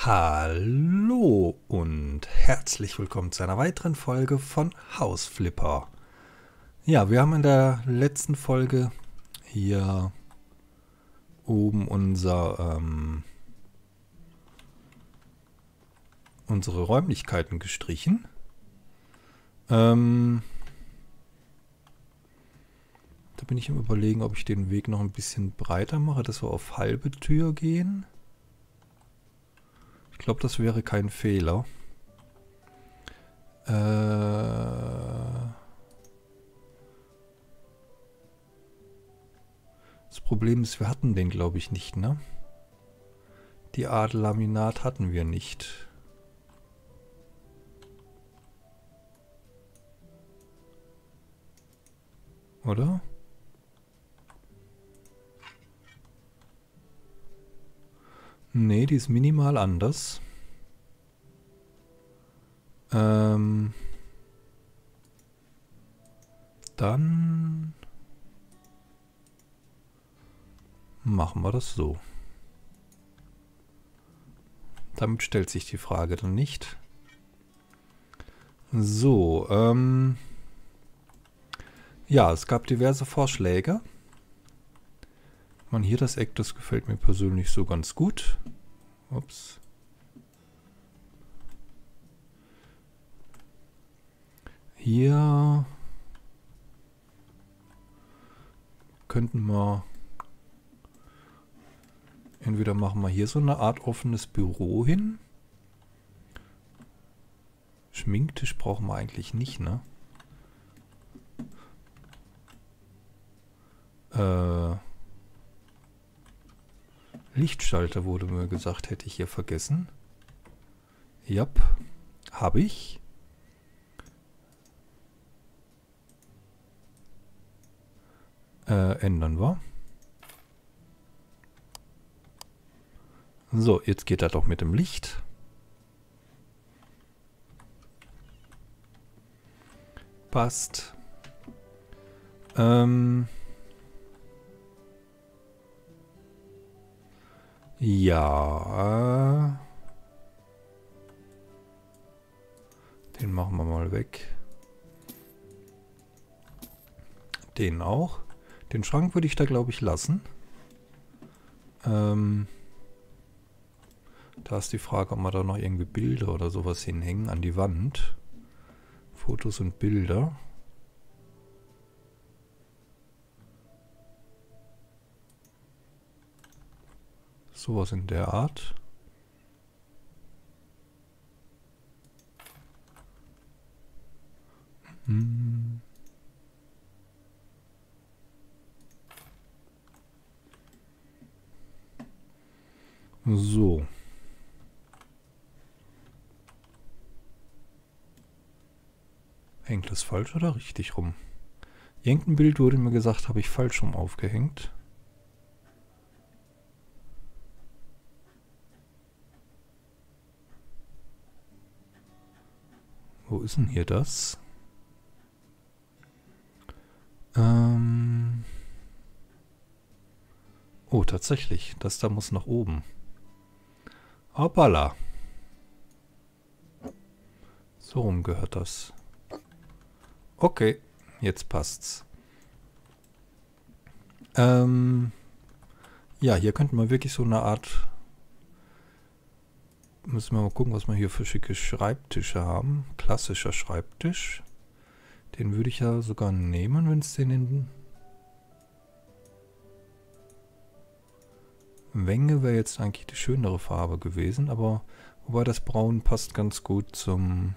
Hallo und herzlich willkommen zu einer weiteren Folge von Hausflipper. Ja, wir haben in der letzten Folge hier oben unsere Räumlichkeiten gestrichen. Da bin ich im Überlegen, ob ich den Weg noch ein bisschen breiter mache, dass wir auf halbe Tür gehen. Ich glaube, das wäre kein Fehler. Das Problem ist, wir hatten den, glaube ich, nicht, ne? Die Art Laminat hatten wir nicht. Oder? Nee, die ist minimal anders. Dann machen wir das so. Damit stellt sich die Frage dann nicht. So, ja, es gab diverse Vorschläge. Man, hier das Eck, das gefällt mir persönlich so ganz gut. Ups. Hier könnten wir entweder machen wir hier so eine Art offenes Büro hin. Schminktisch brauchen wir eigentlich nicht, ne? Lichtschalter wurde mir gesagt, hätte ich hier vergessen. Jap, habe ich. Ändern wir. So, jetzt geht er doch mit dem Licht. Passt. Ja. Den machen wir mal weg. Den auch. Den Schrank würde ich da, glaube ich, lassen. Da ist die Frage, ob wir da noch irgendwie Bilder oder sowas hinhängen an die Wand. Fotos und Bilder. Sowas in der Art. So. Hängt das falsch oder richtig rum? Irgendein Bild wurde mir gesagt, habe ich falsch rum aufgehängt. Wo ist denn hier das? Oh, tatsächlich. Das da muss nach oben. Hoppala. So rum gehört das. Okay, jetzt passt's. Ja, hier könnten wir wirklich so eine Art... Müssen wir mal gucken, was wir hier für schicke Schreibtische haben. Klassischer Schreibtisch. Den würde ich ja sogar nehmen, wenn es den in... Wenge wäre jetzt eigentlich die schönere Farbe gewesen, aber wobei das Braun passt ganz gut zum...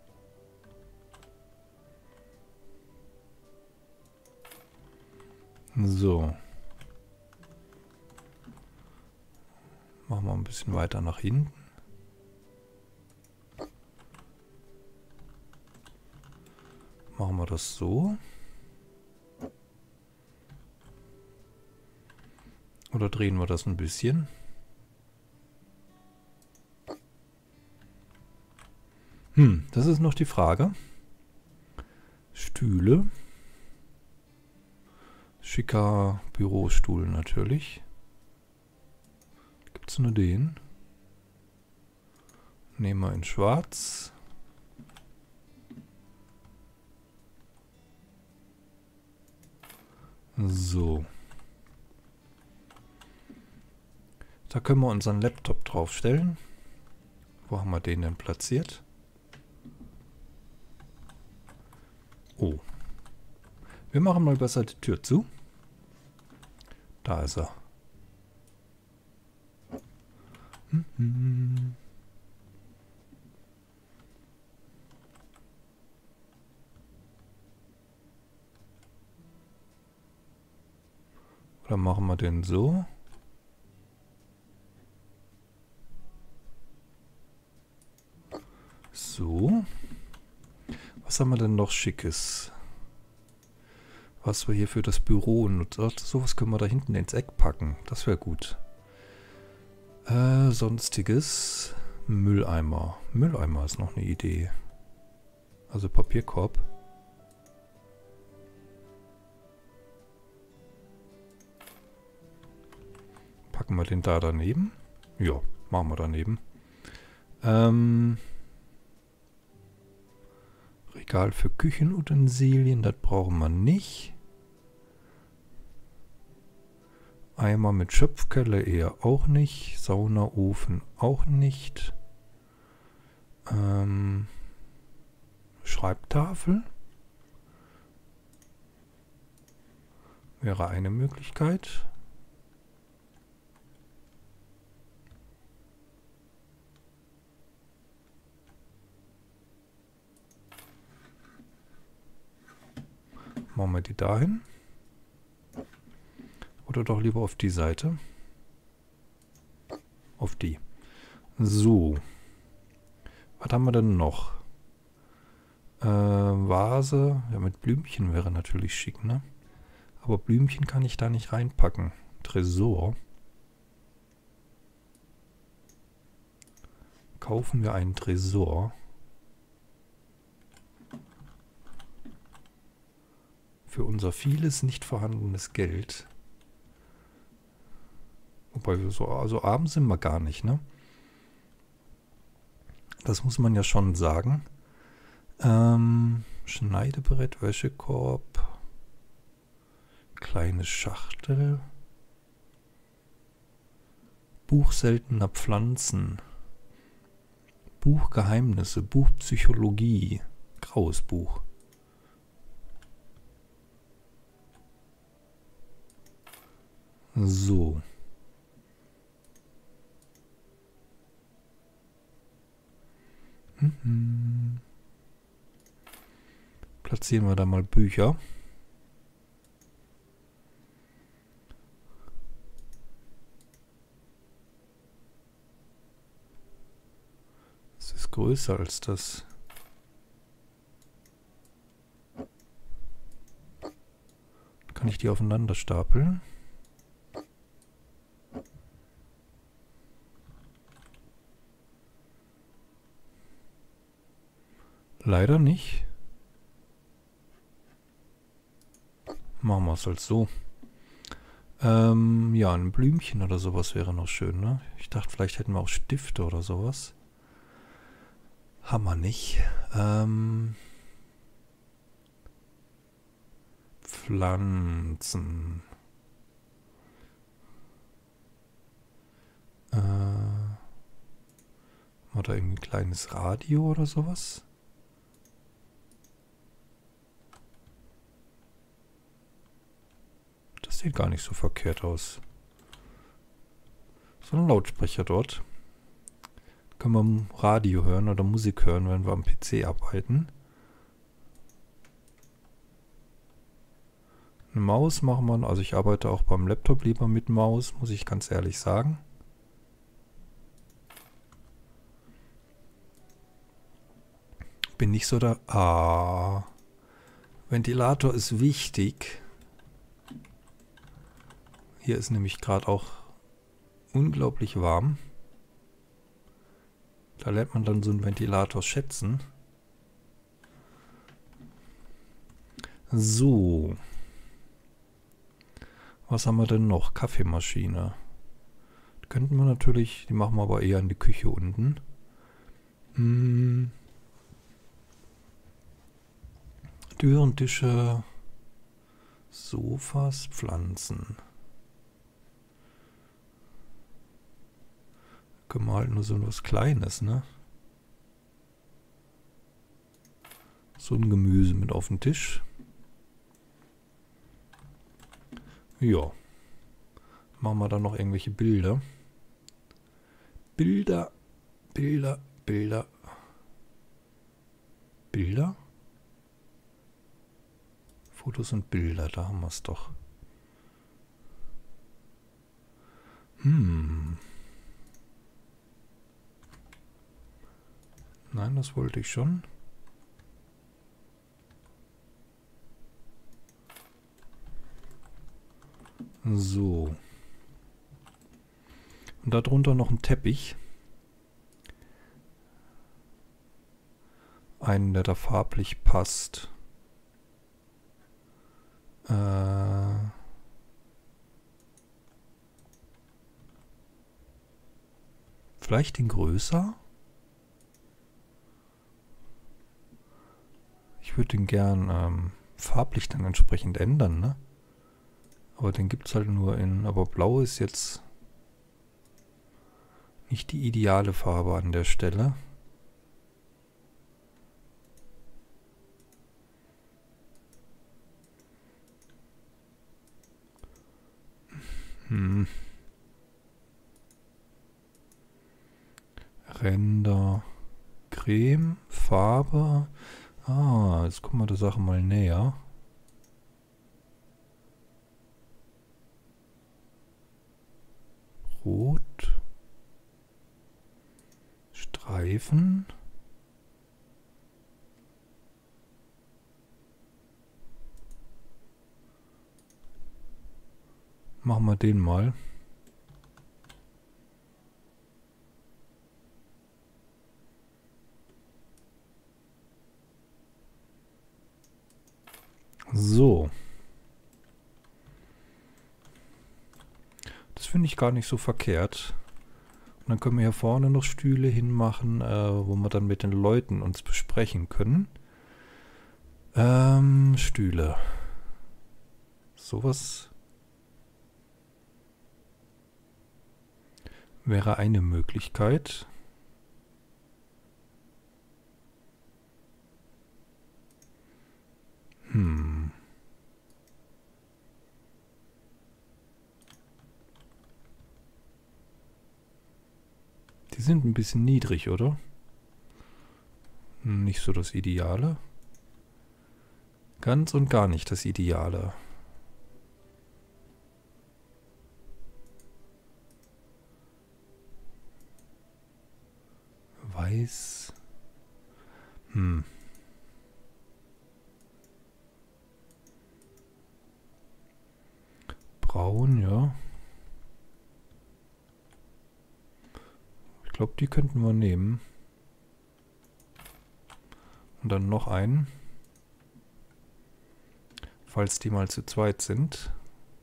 So. Machen wir ein bisschen weiter nach hinten. Machen wir das so. Oder drehen wir das ein bisschen? Das ist noch die Frage. Stühle. Schicker Bürostuhl natürlich. Gibt es nur den? Nehmen wir in schwarz. So. Da können wir unseren Laptop draufstellen. Wo haben wir den denn platziert? Oh. Wir machen mal besser die Tür zu. Da ist er. Oder machen wir den so? So. Was haben wir denn noch Schickes? Was wir hier für das Büro nutzen. Sowas können wir da hinten ins Eck packen. Das wäre gut. Sonstiges. Mülleimer. Mülleimer ist noch eine Idee. Also Papierkorb. Packen wir den da daneben? Ja, machen wir daneben. Regal für Küchenutensilien, das brauchen wir nicht. Eimer mit Schöpfkelle eher auch nicht. Saunaofen auch nicht. Schreibtafel wäre eine Möglichkeit. Machen wir die dahin. Oder doch lieber auf die Seite. Auf die. So. Was haben wir denn noch? Vase. Ja, mit Blümchen wäre natürlich schick, ne? Aber Blümchen kann ich da nicht reinpacken. Tresor. Kaufen wir einen Tresor. Für unser vieles nicht vorhandenes Geld. Wobei wir so, also arm sind wir gar nicht, ne? Das muss man ja schon sagen. Schneidebrett, Wäschekorb. Kleine Schachtel. Buch seltener Pflanzen. Buch Geheimnisse, Buch Psychologie. Graues Buch. So. Platzieren wir da mal Bücher. Das ist größer als das. Kann ich die aufeinander stapeln? Leider nicht. Machen wir es halt so. Ja, ein Blümchen oder sowas wäre noch schön, ne? Ich dachte, vielleicht hätten wir auch Stifte oder sowas. Haben wir nicht. Pflanzen. Oder irgendwie ein kleines Radio oder sowas? Das sieht gar nicht so verkehrt aus. So ein Lautsprecher dort. Können wir Radio hören oder Musik hören, wenn wir am PC arbeiten. Eine Maus machen wir, also ich arbeite auch beim Laptop lieber mit Maus, muss ich ganz ehrlich sagen. Bin nicht so da. Ventilator ist wichtig. Hier ist nämlich gerade auch unglaublich warm. Da lernt man dann so einen Ventilator schätzen. So. Was haben wir denn noch? Kaffeemaschine. Die könnten wir natürlich, die machen wir aber eher in die Küche unten. Türen, Tische, Sofas, Pflanzen. Können wir halt nur so was Kleines, ne? So ein Gemüse mit auf den Tisch. Ja. Machen wir dann noch irgendwelche Bilder. Bilder. Fotos und Bilder, da haben wir es doch. Nein, das wollte ich schon. So. Und darunter noch ein Teppich. Einen, der da farblich passt. Vielleicht den größer? Ich würde den gern farblich dann entsprechend ändern, ne? Aber den gibt es halt nur in... Aber blau ist jetzt nicht die ideale Farbe an der Stelle. Ränder, Creme, Farbe. Ah, jetzt gucken wir der Sache mal näher. Rot. Streifen. Machen wir den mal. So. Das finde ich gar nicht so verkehrt. Und dann können wir hier vorne noch Stühle hinmachen, wo wir dann mit den Leuten uns besprechen können. Stühle. Sowas wäre eine Möglichkeit. Die sind ein bisschen niedrig, oder? Nicht so das Ideale. Ganz und gar nicht das Ideale. Weiß. Braun, ja. Ich glaube, die könnten wir nehmen. Und dann noch einen. Falls die mal zu zweit sind.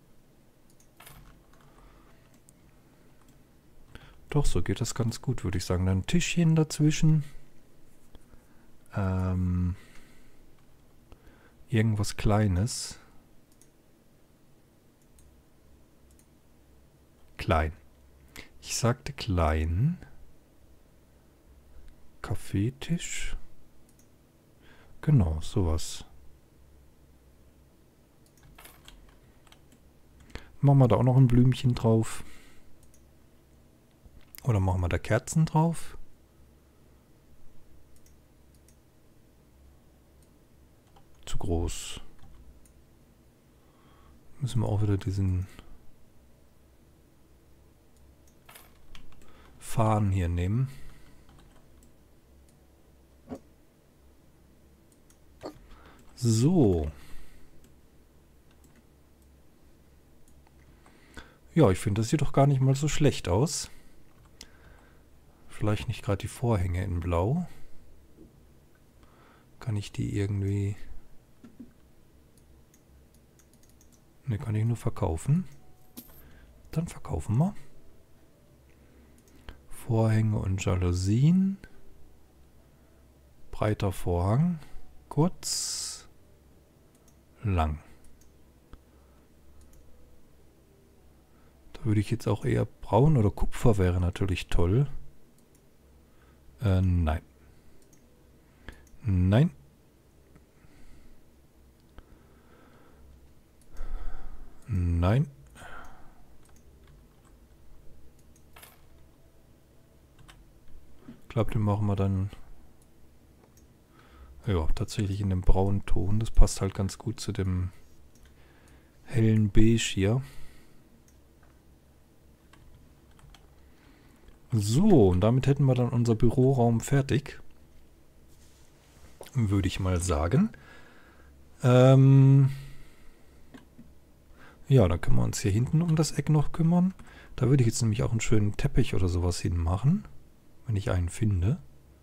Doch, so geht das ganz gut, würde ich sagen. Dann ein Tischchen dazwischen. Irgendwas Kleines. Klein. Ich sagte klein. Kaffeetisch. Genau, sowas. Machen wir da auch noch ein Blümchen drauf. Oder machen wir da Kerzen drauf? Zu groß. Müssen wir auch wieder diesen Faden hier nehmen. So. Ja, ich finde, das sieht doch gar nicht mal so schlecht aus. Vielleicht nicht gerade die Vorhänge in Blau. Kann ich die irgendwie... Ne, kann ich nur verkaufen. Dann verkaufen wir. Vorhänge und Jalousien. breiter Vorhang. Kurz. Lang. Da würde ich jetzt auch eher braun oder Kupfer wäre natürlich toll. Nein. Nein. Nein. Ich glaube, den machen wir dann ja tatsächlich in dem braunen Ton. Das passt halt ganz gut zu dem hellen Beige hier. So, und damit hätten wir dann unser Büroraum fertig. Würde ich mal sagen. Ja, dann können wir uns hier hinten um das Eck noch kümmern. Da würde ich jetzt nämlich auch einen schönen Teppich oder sowas hinmachen, wenn ich einen finde.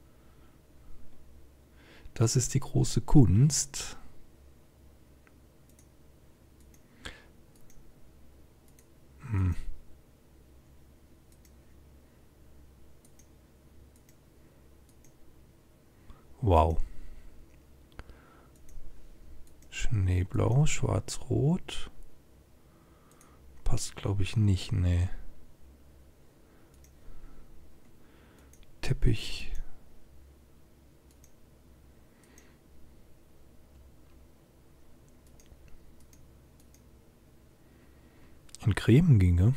Das ist die große Kunst. Wow. Schneeblau, schwarz-rot. Passt, glaube ich, nicht, ne. Teppich. In Creme ginge.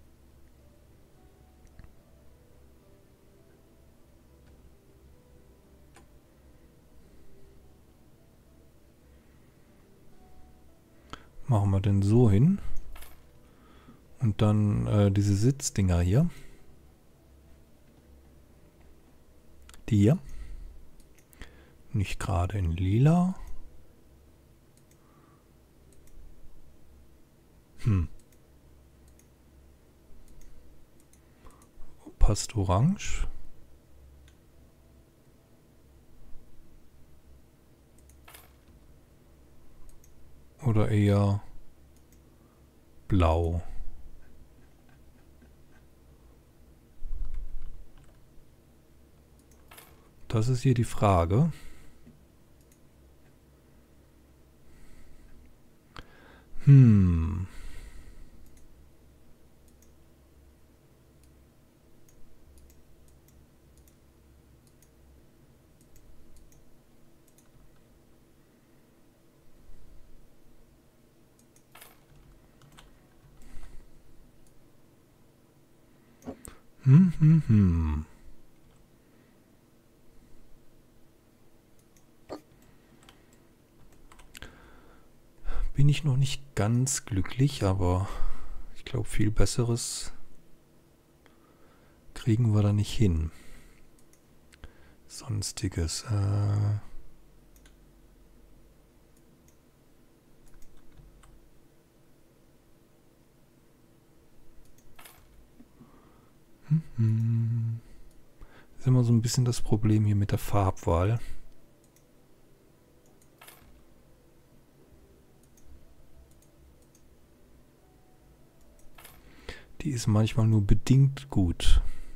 Machen wir den so hin. Und dann diese Sitzdinger hier. Die hier. Nicht gerade in lila. Passt orange. Oder eher blau. Das ist hier die Frage. Bin ich noch nicht ganz glücklich, aber ich glaube, viel Besseres kriegen wir da nicht hin. Sonstiges. Das ist immer so ein bisschen das Problem hier mit der Farbwahl. Die ist manchmal nur bedingt gut.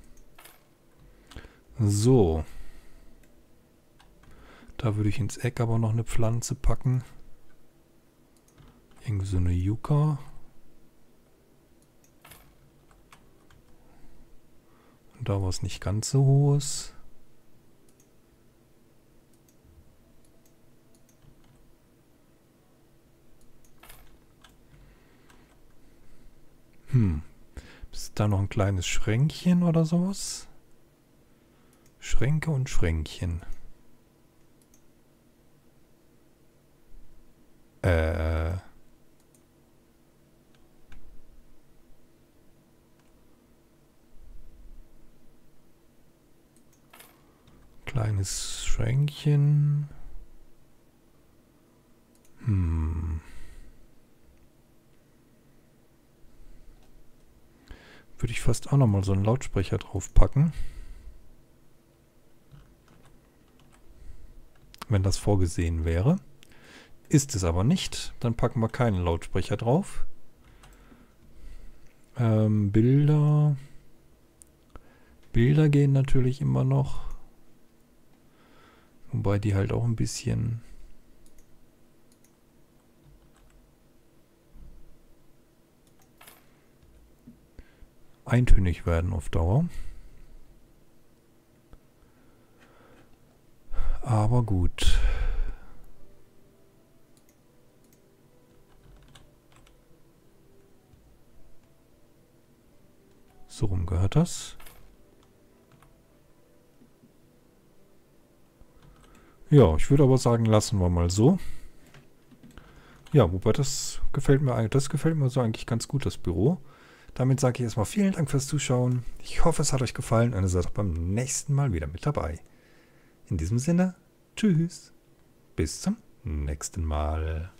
So. Da würde ich ins Eck aber noch eine Pflanze packen. Irgendwie so eine Yucca. Und da was nicht ganz so hohes. Ist da noch ein kleines Schränkchen oder sowas? Schränke und Schränkchen. Kleines Schränkchen. Würde ich fast auch nochmal so einen Lautsprecher drauf packen. Wenn das vorgesehen wäre. Ist es aber nicht. Dann packen wir keinen Lautsprecher drauf. Bilder. Bilder gehen natürlich immer noch. Wobei die halt auch ein bisschen eintönig werden auf Dauer. Aber gut. So rum gehört das. Ja, ich würde aber sagen, lassen wir mal so. Ja, wobei das gefällt mir so eigentlich ganz gut, das Büro. Damit sage ich erstmal vielen Dank fürs Zuschauen. Ich hoffe, es hat euch gefallen und ihr seid auch beim nächsten Mal wieder mit dabei. In diesem Sinne, tschüss. Bis zum nächsten Mal.